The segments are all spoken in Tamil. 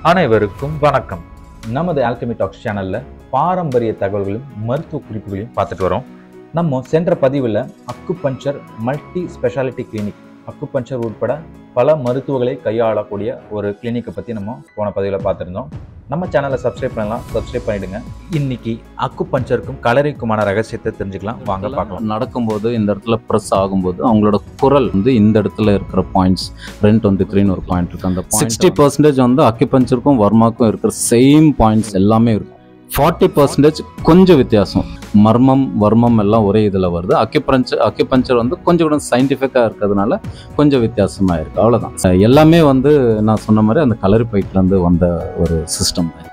அனைவருக்கும் வணக்கம். நமது Alchemy Talks சேனல்ல பாரம்பரிய தகவல்களையும் மருத்துவ குறிப்புகளையும் பார்த்துட்டு வரோம். நம்ம சென்ற பதிவில் acupuncture multi speciality clinic, acupuncture உட்பட பல மருத்துவங்களை கையாளக்கூடிய ஒரு கிளினிக்கை பற்றி நம்ம போன பதிவில் பார்த்துருந்தோம். நம்ம சேனலை சப்ஸ்கிரைப் பண்ணலாம், சப்ஸ்கிரைப் பண்ணிடுங்க. இன்னைக்கு அக்குபஞ்சருக்கும் கலரிக்குமான ரகசியத்தை தெரிஞ்சுக்கலாம், வாங்க பார்க்கலாம். நடக்கும்போது இந்த இடத்துல ப்ரெஸ் ஆகும்போது அவங்களோட குரல் இந்த இடத்துல இருக்கிற பாயிண்ட்ஸ் 223 ஒரு பாயிண்ட் இருக்கு. அந்த 60% அக்குபஞ்சருக்கும் வர்மாக்கும் இருக்கிற சேம் பாயிண்ட்ஸ் எல்லாமே இருக்கும். 40% கொஞ்சம் வித்தியாசம். மர்மம் வர்மம் எல்லாம் ஒரே இதில் வருது. அக்குபஞ்சர் கொஞ்சம் கூட சயின்டிஃபிக்காக இருக்கிறதுனால கொஞ்சம் வித்தியாசமாக இருக்குது, அவ்வளோதான். எல்லாமே நான் சொன்ன மாதிரி அந்த கலரி பைட்லேருந்து வந்த ஒரு சிஸ்டம் தான்.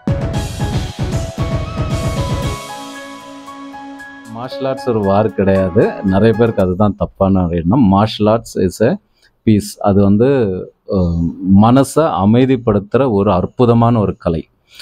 மார்ஷல் ஆர்ட்ஸ் ஒரு வார் கிடையாது. நிறைய பேருக்கு அதுதான் தப்பான எண்ணம். Martial arts is a peace. அது மனசை அமைதிப்படுத்துகிற ஒரு அற்புதமான ஒரு கலை.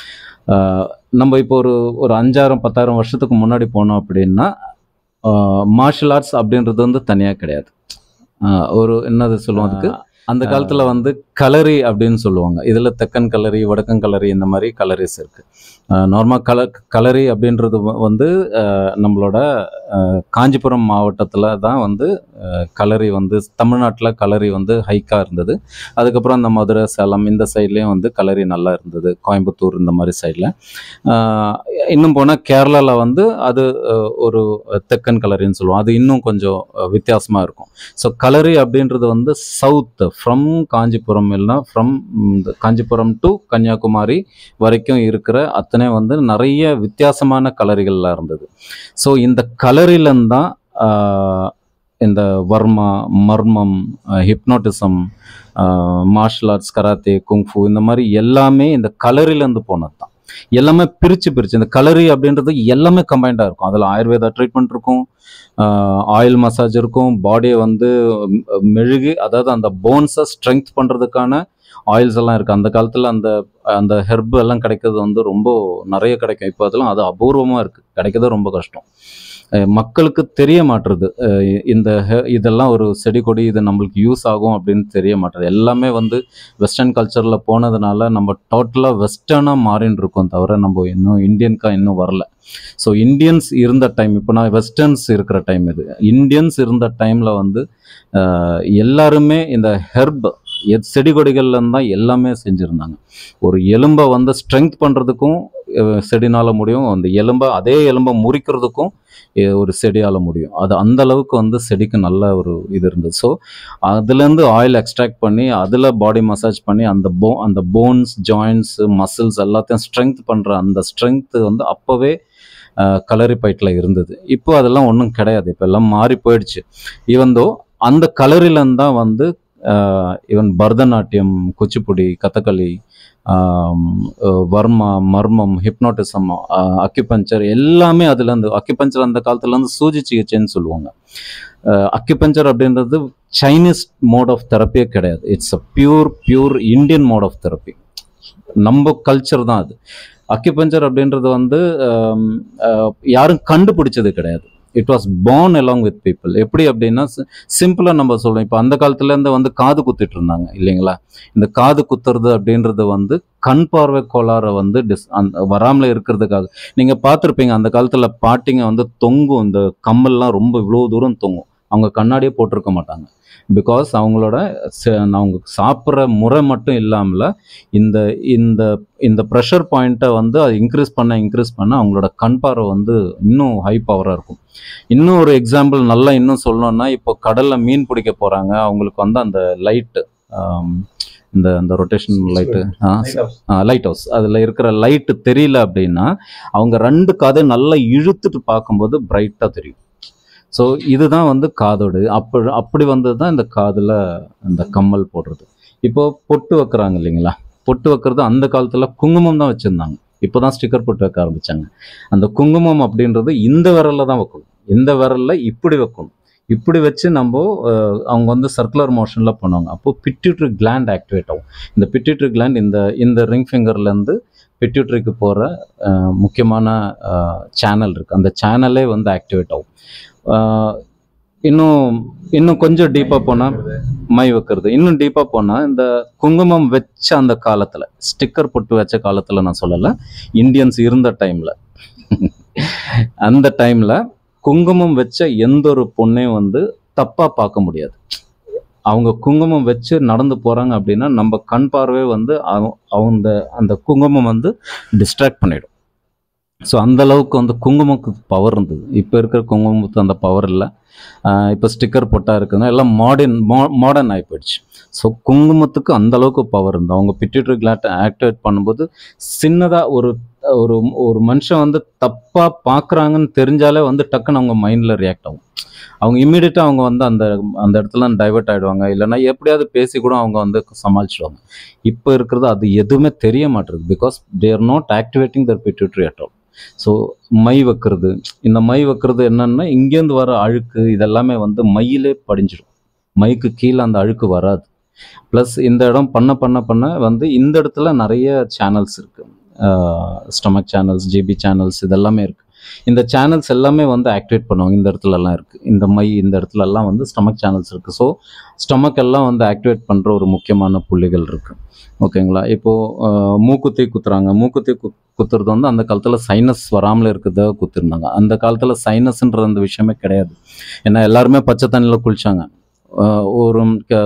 நம்ம இப்போ ஒரு 5000-10,000 வருஷத்துக்கு முன்னாடி போனோம் அப்படின்னா மார்ஷல் ஆர்ட்ஸ் அப்படின்றது தனியாக கிடையாது. என்னது சொல்லுவோம் அதுக்கு, அந்த காலத்தில் கலரி அப்படின்னு சொல்லுவாங்க. இதில் தெக்கன் கலரி, வடக்கன் கலரி, இந்த மாதிரி கலரிஸ் இருக்குது. நார்மல் கலரி அப்படின்றது நம்மளோட காஞ்சிபுரம் மாவட்டத்தில் தான் கலரி தமிழ்நாட்டில் கலரி ஹைக்காக இருந்தது. அதுக்கப்புறம் இந்த மதுரை, சேலம் இந்த சைட்லேயும் கலரி நல்லா இருந்தது. கோயம்புத்தூர் இந்த மாதிரி சைடில். இன்னும் போனால் கேரளாவில் அது ஒரு தெக்கன் கலரின்னு சொல்லுவோம். அது இன்னும் கொஞ்சம் வித்தியாசமாக இருக்கும். ஸோ கலரி அப்படின்றது சவுத் ஃப்ரம் காஞ்சிபுரம், இல்லைனா ஃப்ரம் காஞ்சிபுரம் டு கன்னியாகுமரி வரைக்கும் இருக்கிற அத்தனை நிறைய வித்தியாசமான கலரிகள்லாம் இருந்தது. ஸோ இந்த கலரியிலேருந்து தான் இந்த வர்மா, மர்மம், hypnotism, martial arts, karate, kung fu இந்த மாதிரி எல்லாமே இந்த கலரியிலேருந்து போனது தான். எல்லாமே பிரித்து இந்த கலரி அப்படின்றது எல்லாமே கம்பைண்டாக இருக்கும். அதில் ஆயுர்வேதா ட்ரீட்மெண்ட் இருக்கும், ஆயில் மசாஜ் இருக்கும், பாடியை மெழுகு, அதாவது அந்த போன்ஸை ஸ்ட்ரென்த் பண்ணுறதுக்கான ஆயில்ஸ் எல்லாம் இருக்குது. அந்த காலத்தில் அந்த ஹெர்பு எல்லாம் கிடைக்கிறது ரொம்ப நிறைய கிடைக்கும். இப்போ அதெல்லாம் அது அபூர்வமாக இருக்குது, கிடைக்கிறது ரொம்ப கஷ்டம். மக்களுக்கு தெரிய மாட்டுறது இதெல்லாம் ஒரு செடி கொடி, இது நம்மளுக்கு யூஸ் ஆகும் அப்படின்னு தெரிய மாட்டுறது. எல்லாமே வெஸ்டர்ன் கல்ச்சரில் போனதுனால நம்ம டோட்டலாக வெஸ்டர்னாக மாறின்னு இருக்கோம், தவிர நம்ம இன்னும் வரல. ஸோ இந்தியன்ஸ் இருந்த டைம், இப்போ நான் வெஸ்டர்ன்ஸ் இருக்கிற டைம், இது இந்தியன்ஸ் இருந்த டைமில் எல்லாருமே இந்த ஹெர்ப் செடி கொடிகள்லேருந்து தான் எல்லாமே செஞ்சுருந்தாங்க. ஒரு எலும்பை ஸ்ட்ரென்த் பண்ணுறதுக்கும் செடினால் முடியும், அந்த அதே எலும்பை முறிக்கிறதுக்கும் ஒரு செடியால் முடியும். அது அந்த அளவுக்கு செடிக்கு நல்ல ஒரு இது இருந்தது. ஸோ அதுலேருந்து ஆயில் எக்ஸ்ட்ராக்ட் பண்ணி அதில் பாடி மசாஜ் பண்ணி அந்த போன்ஸ், ஜாயின்ட்ஸ், மசில்ஸ் எல்லாத்தையும் ஸ்ட்ரென்த் பண்ணுற அந்த ஸ்ட்ரென்த்து அப்போவே கலரி பைட்டில் இருந்தது. இப்போ அதெல்லாம் ஒன்றும் கிடையாது, இப்போ எல்லாம் மாறி போயிடுச்சு. ஈவந்தோ அந்த கலரிலேருந்து தான் ஈவன் பரதநாட்டியம், குச்சிப்புடி, கதகளி, வர்மா, மர்மம், ஹிப்னோட்டிசம், அக்குபஞ்சர் எல்லாமே அதுலேருந்து. அக்குபஞ்சர் அந்த காலத்துலேருந்து சூஜி-சிகிச்சைன்னு சொல்லுவாங்க. அக்குபஞ்சர் அப்படின்றது சைனீஸ் மோட் ஆஃப் தெரப்பியே கிடையாது. It's a pure Indian mode of therapy. நம்ம கல்ச்சர் தான் அது. அக்குபஞ்சர் அப்படின்றது யாரும் கண்டுபிடிச்சது கிடையாது. It was born along with people. எப்படி அப்படின்னா சிம்பிளாக நம்ம சொல்லுவோம். இப்போ அந்த காலத்துலேருந்து காது குத்திட்டு இருந்தாங்க இல்லைங்களா. இந்த காது குத்துறது அப்படின்றது கண் பார்வை கோளாறை வராமலே இருக்கிறதுக்காக. நீங்கள் பார்த்துருப்பீங்க, அந்த காலத்தில் பாட்டிங்க தொங்கும், இந்த கம்மல்லாம் ரொம்ப இவ்வளோ தூரம் தொங்கும். அவங்க கண்ணாடியே போட்டிருக்க மாட்டாங்க. பிகாஸ் அவங்க சாப்பிட்ற முறை மட்டும் இல்லாமல் இந்த இந்த இந்த ப்ரெஷர் பாயிண்ட்டை அது இன்க்ரீஸ் பண்ண அவங்களோட கண் பார்வை இன்னும் ஹை பவராக இருக்கும். இன்னும் ஒரு எக்ஸாம்பிள் நல்லா இன்னும் சொல்லணும்னா, இப்போ கடலில் மீன் பிடிக்க போகிறாங்க, அவங்களுக்கு அந்த லைட்டு, இந்த ரொட்டேஷன் லைட் ஹவுஸ், அதில் இருக்கிற லைட்டு தெரியல அப்படின்னா அவங்க 2 காதை நல்லா இழுத்துட்டு பார்க்கும்போது பிரைட்டாக தெரியும். ஸோ இதுதான் காதோடு அப்படி தான் இந்த காதில் இந்த கம்மல் போடுறது. இப்போது பொட்டு வைக்கிறாங்க இல்லைங்களா. பொட்டு வைக்கிறது அந்த காலத்தில் குங்குமம் தான் வச்சுருந்தாங்க. இப்போ தான் ஸ்டிக்கர் பொட்டு வைக்க ஆரம்பித்தாங்க. அந்த குங்குமம் அப்படின்றது இந்த விரலில் தான் வைக்கணும். இந்த விரலில் இப்படி வைக்கணும். இப்படி வச்சு அவங்க சர்க்குலர் மோஷனில் பண்ணுவாங்க. அப்போது பிட்யூட்ரி கிளாண்ட் ஆக்டிவேட் ஆகும். இந்த பிட்யூட்ரி கிளாண்ட் இந்த ரிங் ஃபிங்கர்லேருந்து பிட்யூட்ரிக்கு போகிற முக்கியமான சேனல் இருக்குது. அந்த சேனலே ஆக்டிவேட் ஆகும். இன்னும் கொஞ்சம் டீப்பாக போனால் மை வைக்கிறது, இன்னும் டீப்பாக போனால் இந்த குங்குமம் வச்ச அந்த காலத்தில், ஸ்டிக்கர் போட்டு வச்ச காலத்தில் நான் சொல்லலை, இந்தியன்ஸ் இருந்த டைமில் அந்த டைமில் குங்குமம் வச்ச எந்த ஒரு பொண்ணையும் வந்து தப்பாக பார்க்க முடியாது. அவங்க குங்குமம் வச்சு நடந்து போகிறாங்க அப்படின்னா நம்ம கண் பார்வை வந்து அந்த குங்குமம் வந்து டிஸ்ட்ராக்ட் பண்ணிடும். ஸோ அந்தளவுக்கு வந்து குங்குமத்துக்கு பவர் இருந்தது. இப்போ இருக்கிற குங்குமத்துக்கு அந்த பவர் இல்லை. இப்போ ஸ்டிக்கர் போட்டால் இருக்குதுன்னா எல்லாம் மாடர்ன் ஆகி போயிடுச்சு. ஸோ குங்குமத்துக்கு அந்தளவுக்கு பவர் இருந்தது. அவங்க பிட்யூட்டரி கிளாண்ட் ஆக்டிவேட் பண்ணும்போது சின்னதாக ஒரு ஒரு மனுஷன் வந்து தப்பாக பார்க்குறாங்கன்னு தெரிஞ்சாலே வந்து டக்குன்னு அவங்க மைண்டில் ரியாக்ட் ஆகும். அவங்க இம்மீடியட்டாக அவங்க வந்து அந்த இடத்துல டைவர்ட் ஆகிடுவாங்க. இல்லைன்னா எப்படியாவது பேசி கூட அவங்க வந்து சமாளிச்சிடுவாங்க. இப்போ இருக்கிறது அது எதுவுமே தெரிய மாட்டேங்குது. Because they are not activating the pituitary at all. So மை வைக்கிறது, இந்த மை வைக்கிறது என்னன்னா இங்கேருந்து வர அழுக்கு இதெல்லாமே வந்து மையிலே படிஞ்சிடும். மைக்கு கீழே அந்த அழுக்கு வராது. ப்ளஸ் இந்த இடம் பண்ண வந்து இந்த இடத்துல நிறைய சேனல்ஸ் இருக்குது. ஸ்டொமக் சேனல்ஸ், ஜிபி சேனல்ஸ் இதெல்லாமே இருக்குது. இந்த சேனல்ஸ் எல்லாமே வந்து ஆக்டிவேட் பண்ணுவாங்க. இந்த இடத்துலலாம் இருக்குது. இந்த இடத்துலலாம் வந்து ஸ்டொமக் சேனல்ஸ் இருக்குது. ஸோ ஸ்டொமக் எல்லாம் வந்து ஆக்டிவேட் பண்ணுற ஒரு முக்கியமான புள்ளிகள் இருக்குது. ஓகேங்களா? இப்போது மூக்குத்தி குத்துறாங்க. மூக்குத்தி குத்துறது வந்து அந்த காலத்தில் சைனஸ் வராமல் இருக்கிறதாக குத்திருந்தாங்க. அந்த காலத்தில் சைனஸ்ன்ற அந்த விஷயமே கிடையாது. ஏன்னா எல்லாருமே பச்சை தண்ணியில் குளித்தாங்க. ஒரு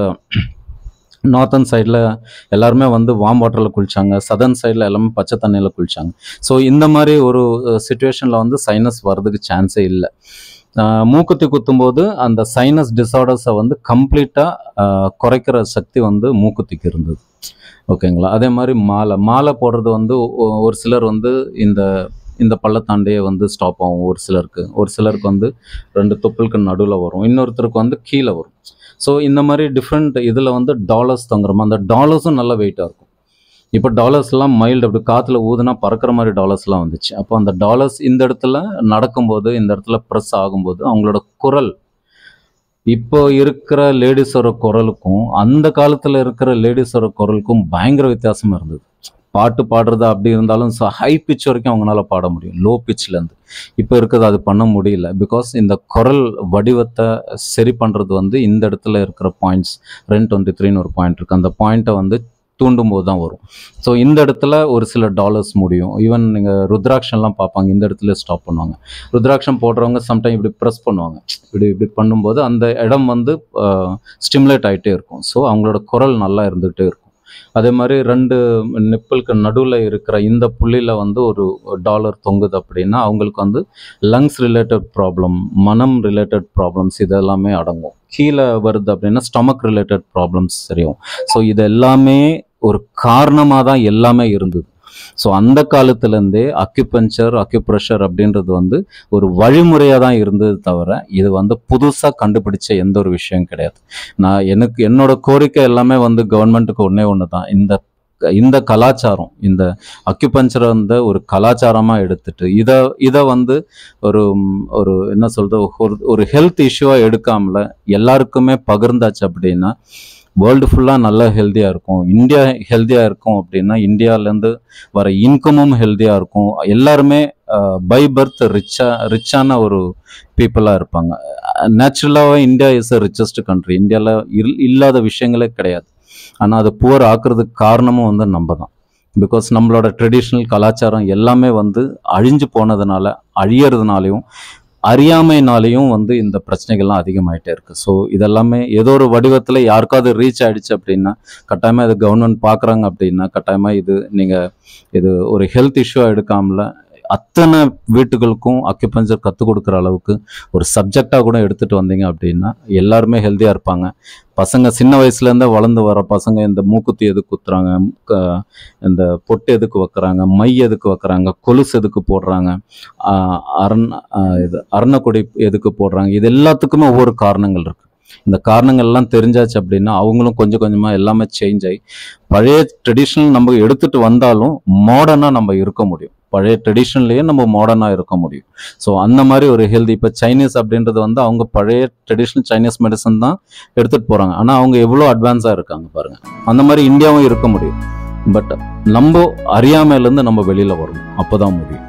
நார்த்தன் சைடில் எல்லாருமே வந்து வார்ம் வாட்டரில் குளித்தாங்க. சதர்ன் சைடில் எல்லாமே பச்சை தண்ணியில் குளித்தாங்க. ஸோ இந்த மாதிரி ஒரு சிச்சுவேஷனில் வந்து சைனஸ் வர்றதுக்கு சான்ஸே இல்லை. மூக்குத்தி குத்தும்போது அந்த சைனஸ் டிஸார்டர்ஸை வந்து கம்ப்ளீட்டாக குறைக்கிற சக்தி வந்து மூக்குத்திக்கு இருந்தது. ஓகேங்களா? அதே மாதிரி மாலை போடுறது வந்து ஒரு சிலர் வந்து இந்த பள்ளத்தாண்டையே வந்து ஸ்டாப் ஆகும். ஒரு சிலருக்கு வந்து 2 தொப்புளுக்கு நடுவில் வரும், இன்னொருத்தருக்கு வந்து கீழே வரும். ஸோ இந்த மாதிரி டிஃப்ரெண்ட் இதில் வந்து டாலர்ஸ் தங்குறோம். அந்த டாலர்ஸும் நல்ல வெயிட்டாக இருக்கும். இப்போ டாலர்ஸ்லாம் மைல்டு, அப்படி காற்றுல ஊதுனா பறக்கிற மாதிரி டாலர்ஸ்லாம் வந்துச்சு. அப்போ அந்த டாலர்ஸ் இந்த இடத்துல நடக்கும்போது, இந்த இடத்துல ப்ரெஸ் ஆகும்போது அவங்களோட குரல், இப்போ இருக்கிற லேடிஸோட குரலுக்கும் அந்த காலத்தில் இருக்கிற லேடிஸோட குரலுக்கும் பயங்கர வித்தியாசமாக இருந்தது. பாட்டு பாடுறது அப்படி இருந்தாலும் ஹை பிச் வரைக்கும் அவங்களால பாட முடியும், லோ பிச்லேருந்து. இப்போ இருக்கிறது அது பண்ண முடியல. பிகாஸ் இந்த குரல் வடிவத்தை சரி பண்ணுறது வந்து இந்த இடத்துல இருக்கிற பாயிண்ட்ஸ், 223 ஒரு பாயிண்ட் இருக்குது. அந்த பாயிண்ட்டை வந்து தூண்டும் போது தான் வரும். ஸோ இந்த இடத்துல ஒரு சில டாலர்ஸ் முடியும். ஈவன் நீங்கள் ருத்ராட்சம்லாம் பார்ப்பாங்க, இந்த இடத்துல ஸ்டாப் பண்ணுவாங்க. ருத்ராட்சம் போடுறவங்க சம்டைம் இப்படி ப்ரெஸ் பண்ணுவாங்க. இப்படி பண்ணும்போது அந்த இடம் வந்து ஸ்டிமுலேட் ஆகிட்டே இருக்கும். ஸோ அவங்களோட குரல் நல்லா இருந்துகிட்டே இருக்கும். அதே மாதிரி 2 நிப்பிளுக்கு நடுவில் இருக்கிற இந்த புள்ளியில் வந்து ஒரு டாலர் தொங்குது அப்படின்னா அவங்களுக்கு வந்து லங்ஸ் ரிலேட்டட் ப்ராப்ளம், மனம் ரிலேட்டட் ப்ராப்ளம்ஸ் இதெல்லாமே அடங்கும். கீழே வருது அப்படின்னா ஸ்டொமக் ரிலேட்டட் ப்ராப்ளம்ஸ் சரியும். ஸோ இது எல்லாமே ஒரு காரணமாக தான் எல்லாமே இருந்தது. ஸோ அந்த காலத்துலேருந்தே அக்யூப்ரெஷர் அப்படின்றது வந்து ஒரு வழிமுறையாக தான் இருந்தது தவிர இது வந்து புதுசாக கண்டுபிடிச்ச எந்த ஒரு விஷயம் கிடையாது. என்னோட கோரிக்கை எல்லாமே வந்து கவர்மெண்ட்டுக்கு ஒன்று தான், இந்த கலாச்சாரம், இந்த அக்யூபஞ்சரை வந்து ஒரு கலாச்சாரமாக எடுத்துட்டு இதை வந்து ஒரு என்ன சொல்கிறது, ஒரு ஹெல்த் இஷ்யூவாக எடுக்காமல எல்லாருக்குமே பகிர்ந்தாச்சு அப்படின்னா வேர்ல்டு ஃபுல்லாக நல்லா ஹெல்த்தியாக இருக்கும். இந்தியா ஹெல்த்தியாக இருக்கும் அப்படின்னா இந்தியாவிலேருந்து வர இன்கமும் ஹெல்த்தியாக இருக்கும். எல்லாருமே பை பர்த் ரிச்சான ஒரு பீப்புளாக இருப்பாங்க. நேச்சுரலாகவே India is a richest country. இந்தியாவில் இல்லாத விஷயங்களே கிடையாது. ஆனால் அதை புவர் ஆக்குறதுக்கு காரணமும் வந்து நம்ம தான். பிகாஸ் நம்மளோட ட்ரெடிஷ்னல் கலாச்சாரம் எல்லாமே வந்து அழிஞ்சு போனதுனால, அழியறதுனாலையும் அறியாமைனாலையும் வந்து இந்த பிரச்சனைகள்லாம் அதிகமாகிட்டே இருக்குது. ஸோ இதெல்லாமே ஏதோ ஒரு வடிவத்தில் யாருக்காவது ரீச் ஆகிடுச்சு அப்படின்னா கட்டாயமாக இது கவர்மெண்ட் பார்க்குறாங்க அப்படின்னா கட்டாயமாக இது ஒரு ஹெல்த் இஷ்யூவாக எடுக்காமல அத்தனை வீட்டுகளுக்கும் அக்யூபஞ்சர் கற்றுக் கொடுக்குற அளவுக்கு ஒரு சப்ஜெக்டாக கூட எடுத்துகிட்டு வந்தீங்க அப்படின்னா எல்லாருமே ஹெல்த்தியாக இருப்பாங்க. பசங்க சின்ன வயசுலேருந்தே வளர்ந்து வர பசங்க இந்த மூக்குத்தி எதுக்கு குத்துறாங்க, இந்த பொட்டு எதுக்கு வைக்கிறாங்க, மை எதுக்கு வைக்கிறாங்க, கொலுசு எதுக்கு போடுறாங்க, அரணக்கொடி எதுக்கு போடுறாங்க, இது எல்லாத்துக்குமே ஒவ்வொரு காரணங்கள் இருக்குது. இந்த காரணங்கள்லாம் தெரிஞ்சாச்சு அப்படின்னா அவங்களும் கொஞ்சம் கொஞ்சமாக எல்லாமே சேஞ்ச் ஆகி பழைய ட்ரெடிஷ்னல் நம்ம எடுத்துகிட்டு வந்தாலும் மாடர்னாக நம்ம இருக்க முடியும். பழைய ட்ரெடிஷ்னல்லையே நம்ம மாடர்னாக இருக்க முடியும். ஸோ அந்த மாதிரி ஒரு ஹெல்த், இப்போ சைனீஸ் அப்படின்றது வந்து அவங்க பழைய ட்ரெடிஷ்னல் சைனீஸ் மெடிசன் தான் எடுத்துகிட்டு போகிறாங்க. ஆனால் அவங்க எவ்வளோ அட்வான்ஸாக இருக்காங்க பாருங்கள். அந்த மாதிரி இந்தியாவும் இருக்க முடியும். பட் நம்ம அறியாமையிலேருந்து நம்ம வெளியில் வரணும், அப்போ தான் முடியும்.